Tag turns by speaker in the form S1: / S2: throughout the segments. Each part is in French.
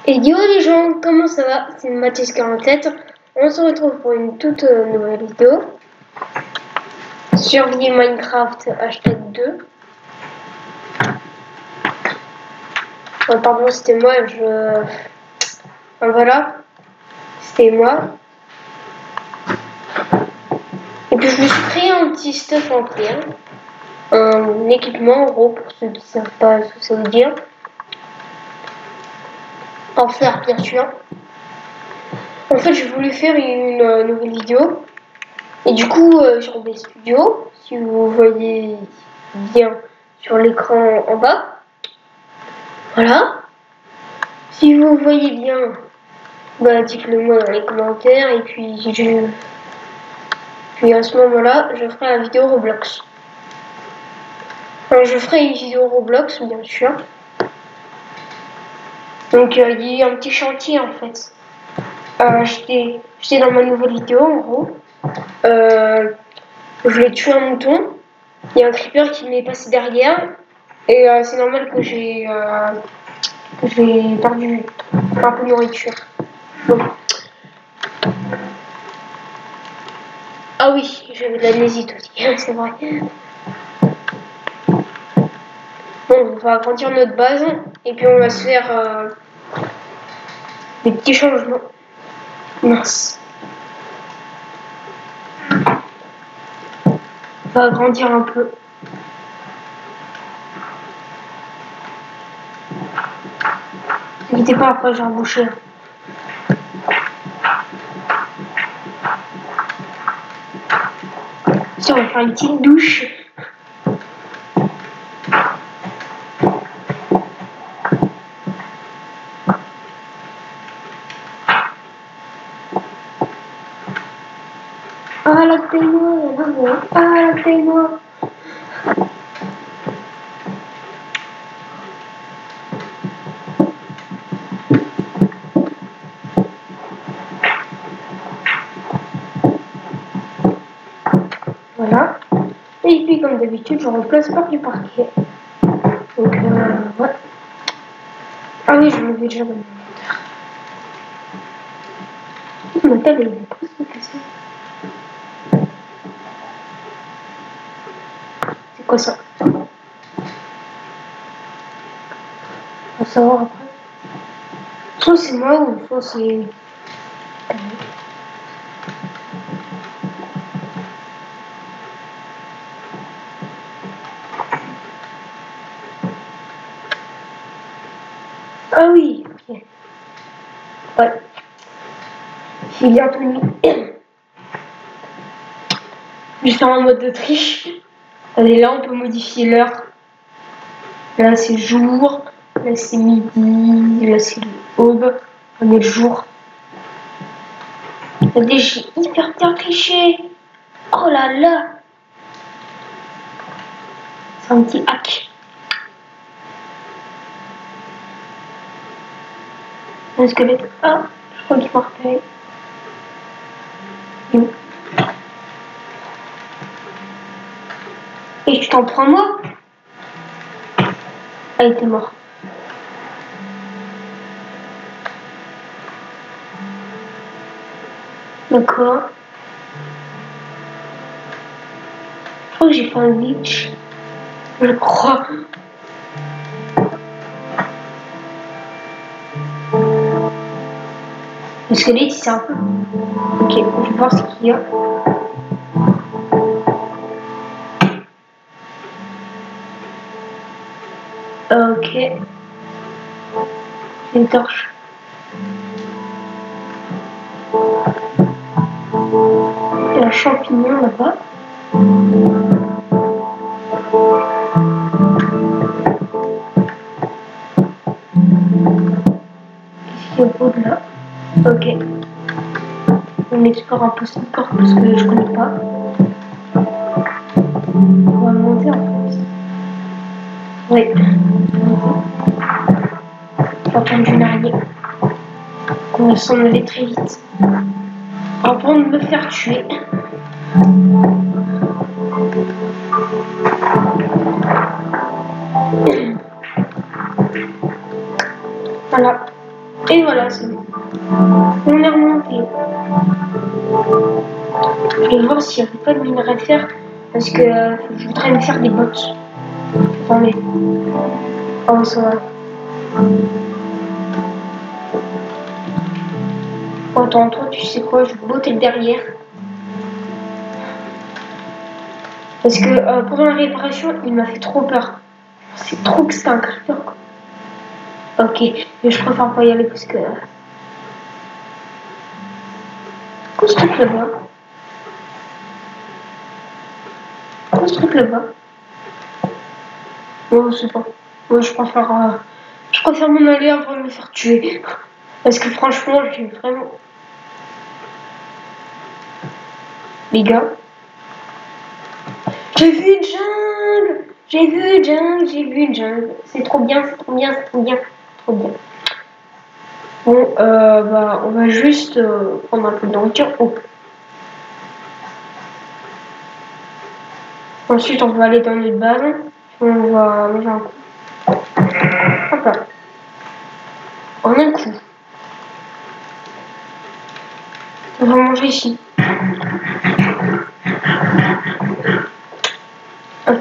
S1: Et yo les gens, comment ça va? C'est Mathis 47. On se retrouve pour une toute nouvelle vidéo. Survie Minecraft hashtag 2. Oh, pardon, c'était moi, enfin, voilà. C'était moi. Et puis je me suis créé un petit stuff en clé. Un équipement en gros pour ceux qui ne savent pas ce que ça veut dire. En faire bien sûr. En fait, j'ai voulu faire une nouvelle vidéo. Et du coup, sur des studios, si vous voyez bien sur l'écran en bas, voilà. Si vous voyez bien, bah, dites-le moi dans les commentaires. Et puis à ce moment-là, je ferai la vidéo Roblox. Alors, je ferai une vidéo Roblox, bien sûr. Donc, il y a un petit chantier en fait. J'étais dans ma nouvelle vidéo en gros. Je voulais tuer un mouton. Il y a un creeper qui m'est passé derrière. Et c'est normal que j'ai perdu un peu de nourriture. Bon. Ah oui, j'avais de la nésite aussi, c'est vrai. Bon, on va agrandir notre base et puis on va se faire des petits changements. Mince. On va agrandir un peu. N'hésitez pas, après j'ai embauché. Tiens, on va faire une petite douche. Arrêtez-moi, arrêtez-moi. Voilà. Et puis comme d'habitude, je remplace par du parquet. Donc ouais. Ah oui, je me vais déjà dans mon table, elle est presque cassée. C'est quoi ça? On va savoir après. Soit c'est moi ou soit c'est... Ah oui, ok. Ouais. J'ai bientôt mis. Je vais faire un mode de triche. Allez, là on peut modifier l'heure. Là c'est jour, là c'est midi, là c'est l'aube, on est le jour. Regardez, j'ai hyper bien triché. Oh là là. C'est un petit hack. Un squelette. Ah, je crois qu'il faut repérer. Et tu t'en prends moi? Ah, il était mort. D'accord. Je crois que j'ai fait un glitch. Je crois. Le squelette, c'est un peu. Ok, je vais voir ce qu'il y a. Ok. J'ai une torche. Il y a un champignon là-bas. Qu'est-ce qu'il y a au bout de là? Ok. On explore un peu cette porte parce que je connais pas. On va monter en fait. Oui. On va prendre une araignée. On va s'en aller très vite. Avant de me faire tuer. Voilà. Et voilà, c'est bon. On est remonté. Je vais voir s'il n'y avait pas de minerai de fer. Parce que je voudrais me faire des bottes. Attendez. Oh, ça va. Oh, attends, toi, tu sais quoi? Je vais botter le derrière. Parce que pendant la réparation, il m'a fait trop peur. C'est trop que c'est un creeper, quoi. Ok, mais je préfère pas y aller parce que. Quoi ce truc là-bas? Quoi ce truc là-bas? Oh, je sais pas. Moi, je préfère m'en aller avant de me faire tuer. Parce que franchement, j'ai vraiment. Les gars, j'ai vu une jungle! J'ai vu une jungle, j'ai vu une jungle. C'est trop bien, c'est trop bien, c'est trop bien. Trop bien. Bon, bah, on va juste prendre un peu de nourriture. Oh. Ensuite, on va aller dans notre base. On va manger un coup. Hop là. En un coup. On va manger ici. Ok.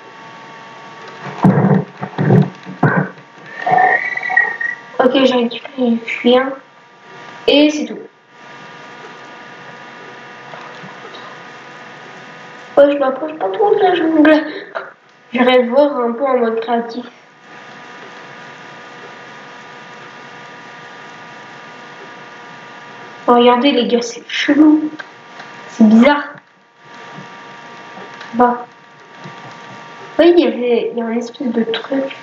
S1: Ok, j'ai récupéré le chien. Et c'est tout. Ouais, je m'approche pas trop de la jungle. J'irai voir un peu en mode créatif. Oh, regardez les gars, c'est chelou. C'est bizarre. Bah. Oui, il y a un espèce de truc.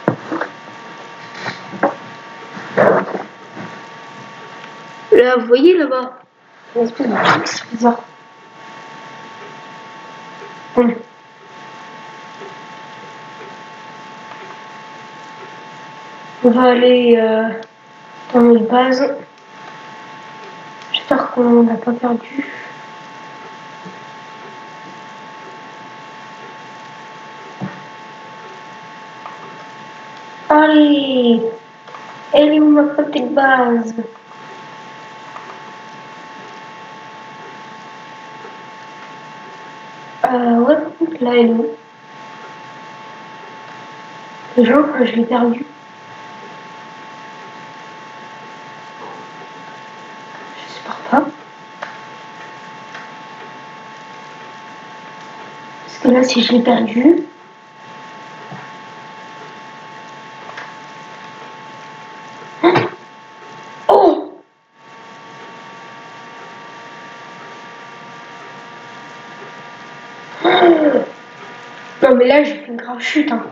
S1: Là, vous voyez là-bas? Une espèce de truc, c'est bizarre. On va aller dans notre base. J'espère qu'on n'a pas perdu. Allez! Elle est où ma petite base? Ouais, là, elle est où? Les gens, je l'ai perdu. J'espère pas. Parce que là, si je l'ai perdu. Oh! Non, mais là, j'ai fait une grave chute. Hein.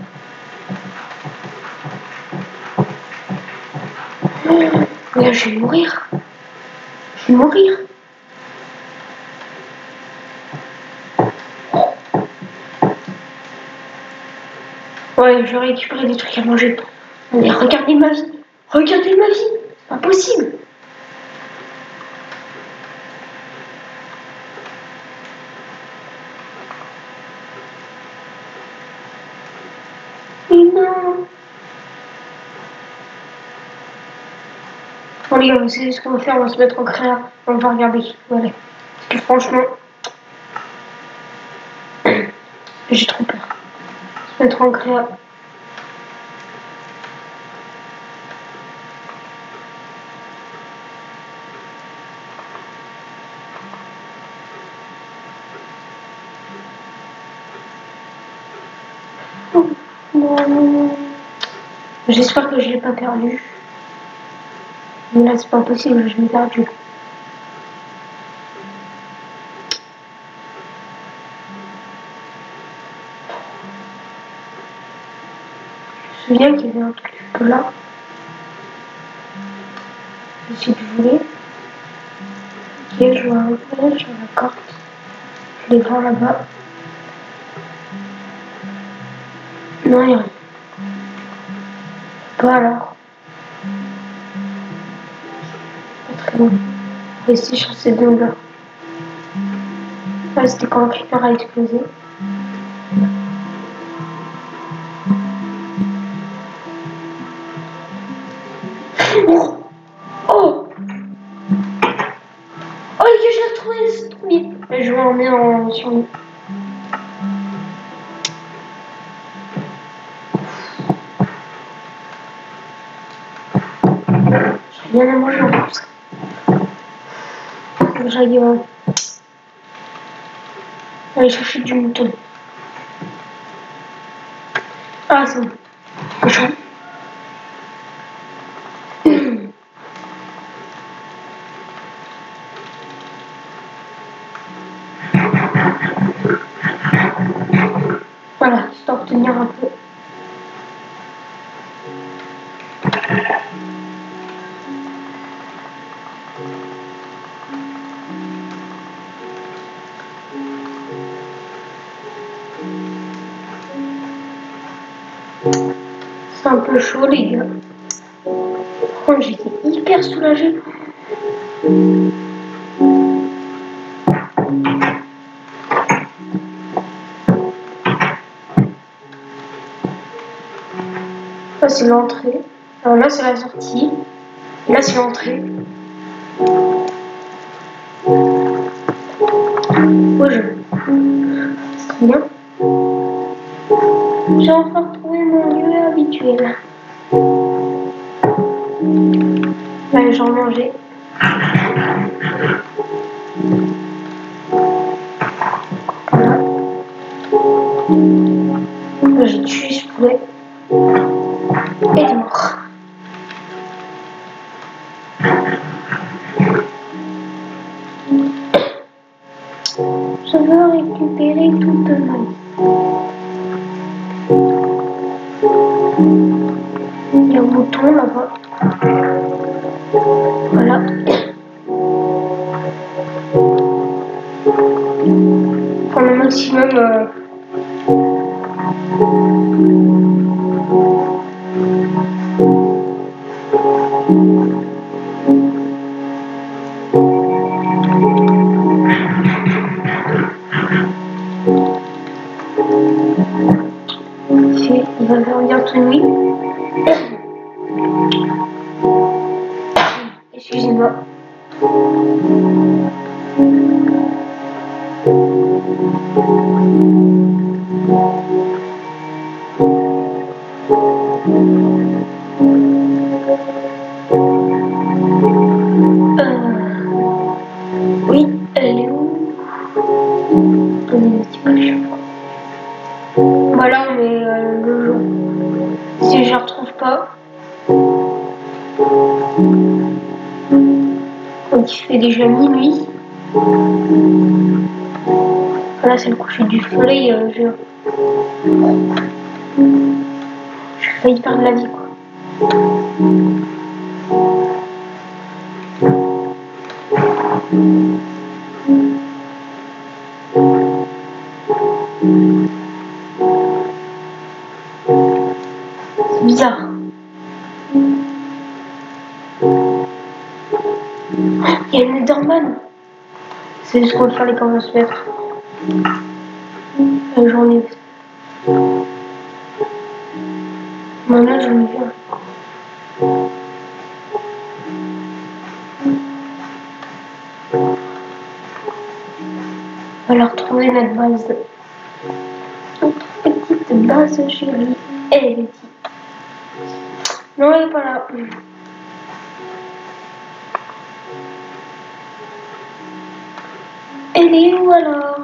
S1: Là, je vais mourir. Je vais mourir. Ouais, je vais récupérer des trucs à manger. Mais regardez ma vie. Regardez ma vie. C'est pas possible. Mais non. Bon, les gars, vous savez ce qu'on va faire? On va se mettre en créa. On va regarder. Voilà. Parce que franchement, j'ai trop peur. Se mettre en créa. Non. J'espère que je l'ai pas perdu. Mais là, c'est pas possible, je l'ai perdu. Je me souviens qu'il y avait un truc là. Si tu voulais. Ok, je vois un peu sur la carte. Je les vois là-bas. Non, il n'y a rien. Pas alors. Pas très bon. On va essayer sur ces deux-là. Là, c'était quand le creeper a explosé. Oh, oh, oh les gars, je l'ai retrouvé, c'est trop bien. Je vais en remettre en survie. J'ai rien à manger en plus. J'aille aller chercher du mouton. Ah, c'est bon. Cochon. Voilà, histoire de tenir un peu. C'est un peu chaud les gars. Oh, j'étais hyper soulagée. Ça c'est l'entrée. Alors là c'est la sortie. Et là c'est l'entrée. Oh, c'est très bien. J'ai enfin retrouvé mon lieu habituel. Là j'en mangeais. Voilà. Là j'ai tué ce poulet. Et il est mort. Je veux récupérer toute ma vie. Il y a un bouton là-bas. Voilà. Pour le maximum. Il va faire bientôt nuit. Excusez-moi. Oui, elle est où? Attendez un petit peu, je sais pas. Voilà, on met le jour. Si je ne retrouve pas. Donc il fait déjà minuit. Voilà, c'est le coucher du soleil. J'ai failli perdre la vie, quoi. C'est bizarre. Il y a une Netherman. C'est ce qu'on va faire les quand on va se mettre. J'en ai. Maintenant, j'en ai vu un. On va leur retrouver notre base. Notre petite base chérie. Elle est petite. Non, elle est pas là. Elle est où alors?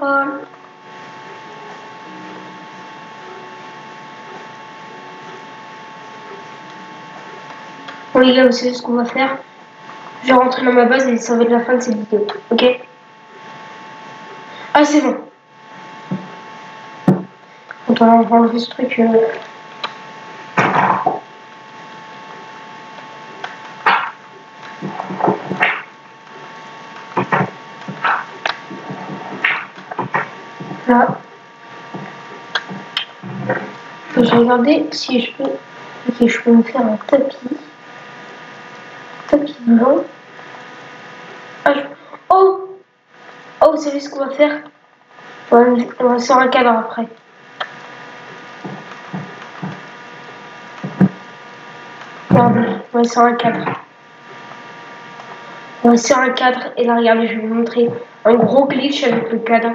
S1: Bon les gars, vous savez ce qu'on va faire? Je vais rentrer dans ma base et ça va être la fin de cette vidéo. Ok? Ah c'est bon. Attends, on va enlever ce truc. Là. Je vais regarder si je peux. Ok, je peux me faire un tapis. Tapis blanc. Ah, oh! Oh, vous savez ce qu'on va faire? On va se faire un cadre après. Regardez. On va sur un cadre. On va sur un cadre et là regardez, je vais vous montrer un gros glitch avec le cadre.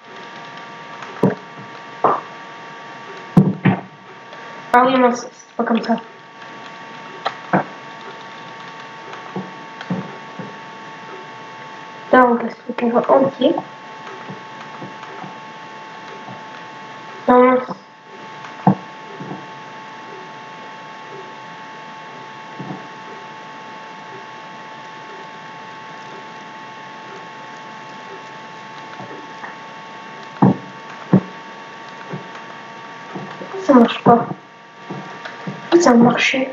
S1: Ah oui non, c'est pas comme ça. Là on passe le cadre entier. Non, ça marche pas. Ça a marché.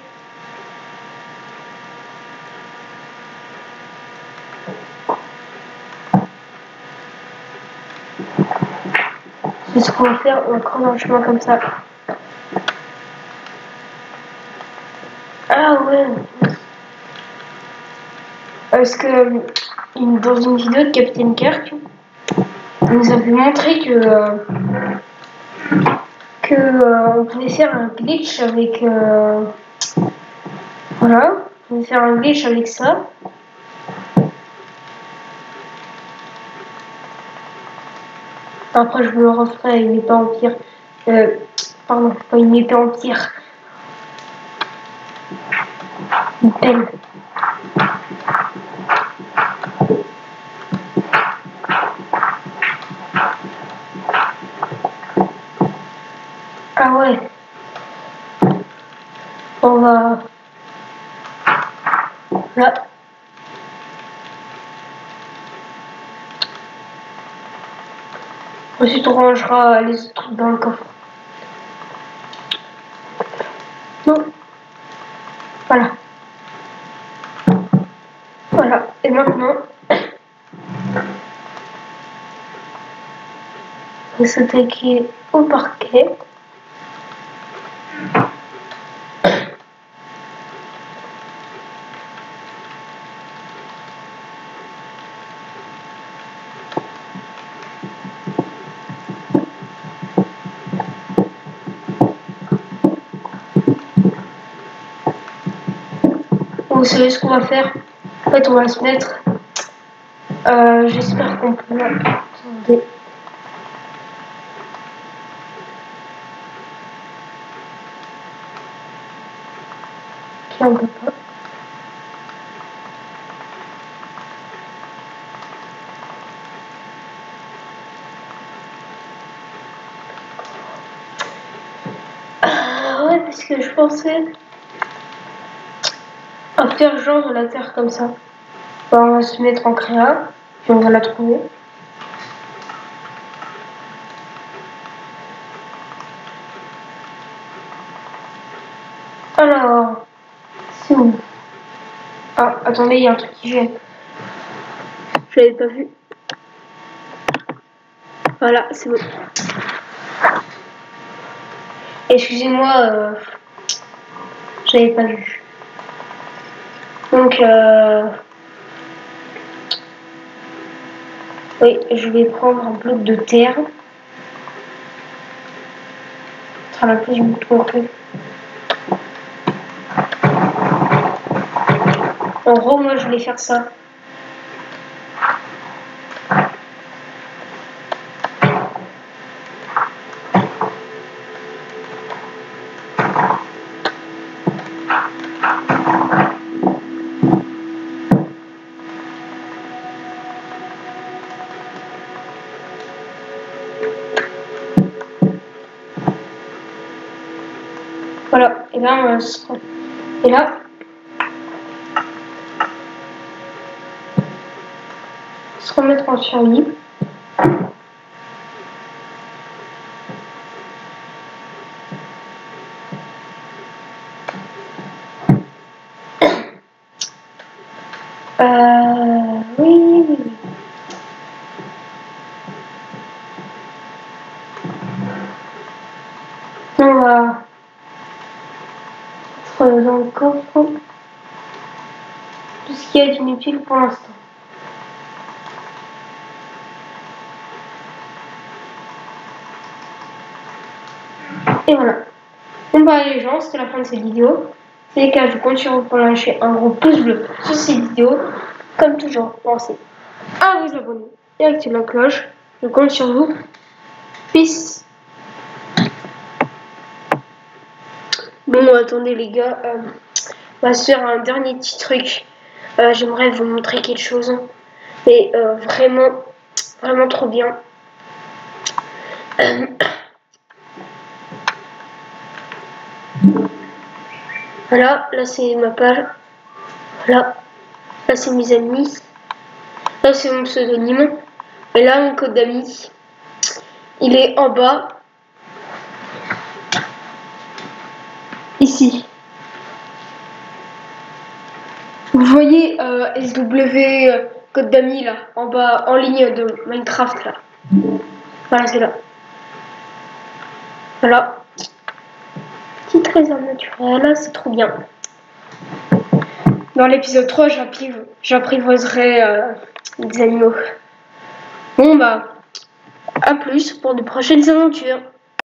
S1: C'est ce qu'on va faire, on va prendre un chemin comme ça. Ah ouais. Parce que dans une vidéo de Captain Kirk, il nous avait montré que on pouvait faire un glitch avec voilà, on pouvait faire un glitch avec ça. Après je me le referai avec une épée en pierre. Pardon, pas une épée en pierre. Une pelle. Ah ouais. On va là. Ensuite on rangera les autres trucs dans le coffre. Non. Voilà. Voilà. Et maintenant, on va s'attaquer au parquet. Vous savez ce qu'on va faire? En fait, on va se mettre. J'espère qu'on peut. Attendez. On peut pas. Ouais, parce que je pensais à faire genre de la terre comme ça. Bah, on va se mettre en créa, puis on va la trouver. Alors, c'est où? Ah, attendez, il y a un truc qui gêne. Je l'avais pas vu. Voilà, c'est bon. Excusez-moi, j'avais pas vu. Donc, oui, je vais prendre un bloc de terre. Ça sera la plus du bouton en fait. En gros, moi, je voulais faire ça. Voilà, et là, on va se... Et là, se remettre en survie. Oui, oui, oui. On va mettre dans le coffre tout ce qui est inutile pour l'instant. Et voilà. Bon bah les gens, c'était la fin de cette vidéo. C'est le cas, je compte sur vous pour lâcher un gros pouce bleu sur cette vidéo. Comme toujours, pensez à vous abonner et activer la cloche. Je compte sur vous. Peace. Bon, attendez les gars, on va se faire un dernier petit truc. J'aimerais vous montrer quelque chose, mais vraiment trop bien. Voilà, là c'est ma page. Voilà, là c'est mes amis. Là c'est mon pseudonyme. Et là mon code d'amis, il est en bas. Ici. Vous voyez SW code d'amis là, en bas, en ligne de Minecraft là. Voilà, c'est là. Voilà. Petit trésor naturel, là c'est trop bien. Dans l'épisode 3, j'apprivoiserai des animaux. Bon bah, à plus pour de prochaines aventures.